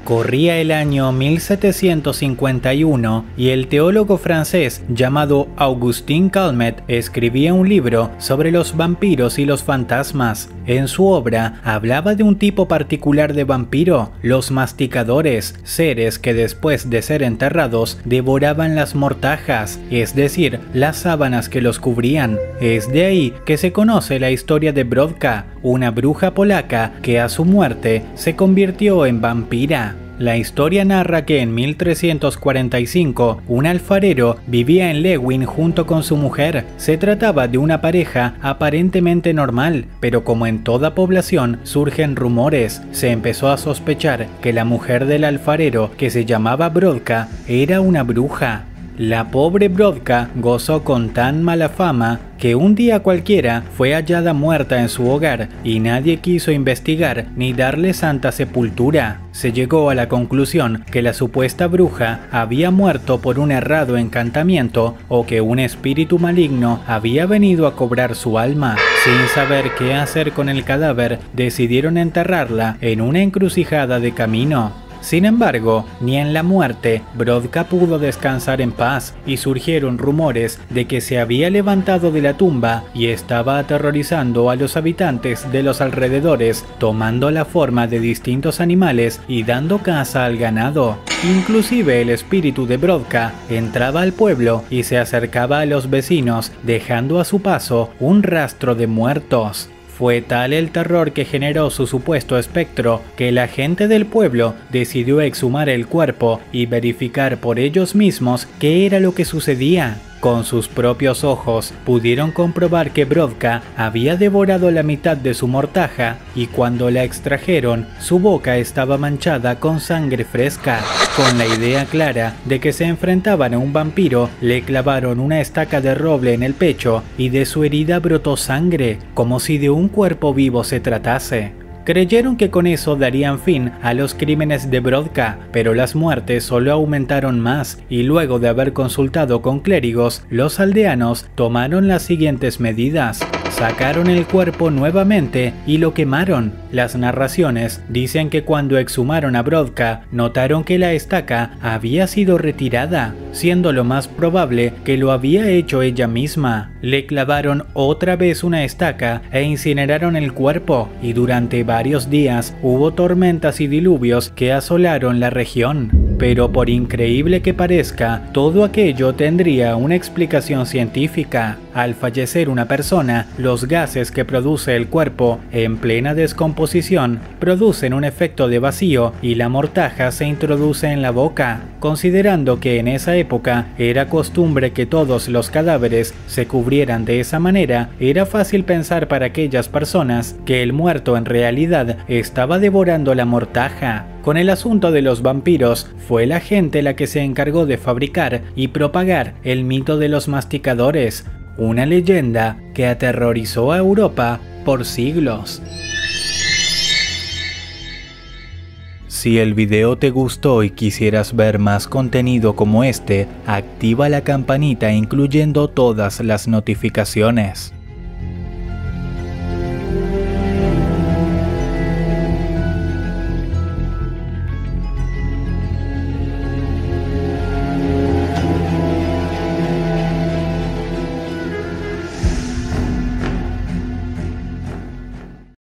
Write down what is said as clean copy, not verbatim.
Corría el año 1751 y el teólogo francés llamado Augustin Calmet escribía un libro sobre los vampiros y los fantasmas. En su obra hablaba de un tipo particular de vampiro, los masticadores, seres que después de ser enterrados devoraban las mortajas, es decir, las sábanas que los cubrían. Es de ahí que se conoce la historia de Brodka, una bruja polaca que a su muerte se convirtió en vampira. La historia narra que en 1345 un alfarero vivía en Lewin junto con su mujer. Se trataba de una pareja aparentemente normal, pero como en toda población surgen rumores, se empezó a sospechar que la mujer del alfarero, que se llamaba Brodka, era una bruja. La pobre Brodka gozó con tan mala fama que un día cualquiera fue hallada muerta en su hogar y nadie quiso investigar ni darle santa sepultura. Se llegó a la conclusión que la supuesta bruja había muerto por un errado encantamiento o que un espíritu maligno había venido a cobrar su alma. Sin saber qué hacer con el cadáver, decidieron enterrarla en una encrucijada de camino. Sin embargo, ni en la muerte, Brodka pudo descansar en paz y surgieron rumores de que se había levantado de la tumba y estaba aterrorizando a los habitantes de los alrededores, tomando la forma de distintos animales y dando caza al ganado. Inclusive el espíritu de Brodka entraba al pueblo y se acercaba a los vecinos, dejando a su paso un rastro de muertos. Fue tal el terror que generó su supuesto espectro que la gente del pueblo decidió exhumar el cuerpo y verificar por ellos mismos qué era lo que sucedía. Con sus propios ojos pudieron comprobar que Brodka había devorado la mitad de su mortaja y cuando la extrajeron, su boca estaba manchada con sangre fresca. Con la idea clara de que se enfrentaban a un vampiro, le clavaron una estaca de roble en el pecho y de su herida brotó sangre, como si de un cuerpo vivo se tratase. Creyeron que con eso darían fin a los crímenes de Brodka, pero las muertes solo aumentaron más y luego de haber consultado con clérigos, los aldeanos tomaron las siguientes medidas. Sacaron el cuerpo nuevamente y lo quemaron. Las narraciones dicen que cuando exhumaron a Brodka, notaron que la estaca había sido retirada, siendo lo más probable que lo había hecho ella misma. Le clavaron otra vez una estaca e incineraron el cuerpo, y durante varios días hubo tormentas y diluvios que asolaron la región. Pero por increíble que parezca, todo aquello tendría una explicación científica. Al fallecer una persona, los gases que produce el cuerpo en plena descomposición producen un efecto de vacío y la mortaja se introduce en la boca. Considerando que en esa época era costumbre que todos los cadáveres se cubrieran de esa manera, era fácil pensar para aquellas personas que el muerto en realidad estaba devorando la mortaja. Con el asunto de los vampiros, fue la gente la que se encargó de fabricar y propagar el mito de los masticadores, una leyenda que aterrorizó a Europa por siglos. Si el video te gustó y quisieras ver más contenido como este, activa la campanita incluyendo todas las notificaciones.